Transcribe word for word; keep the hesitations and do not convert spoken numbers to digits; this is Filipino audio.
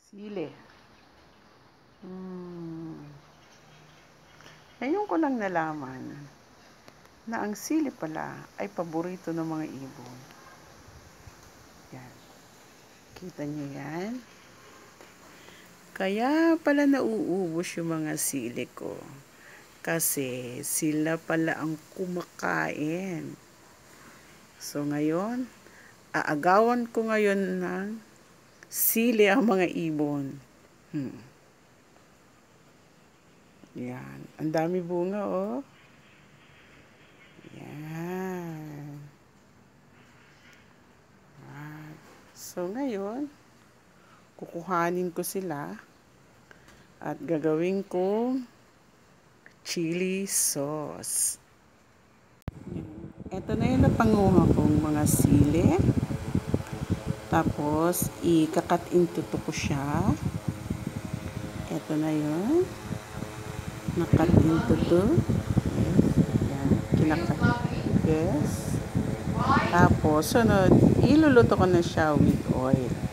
Sili. Hmm. Ngayon ko lang nalaman na ang sili pala ay paborito ng mga ibon. Yan. Kita niyo yan? Kaya pala nauubos yung mga sili ko. Kasi sila pala ang kumakain. So ngayon, aagawan ko ngayon ng sili ang mga ibon. Hmm. Yan. Ang dami bunga, oh. Yan. Yan. So ngayon, kukuhanin ko sila at gagawin kong chili sauce. Ito na yung napanguha kong mga sili. Tapos, i-cut into two ko siya. Ito na yun. Na-cut into two. Yan. Kinakat. Yes. Tapos, sunod, iluluto ko na siya with oil.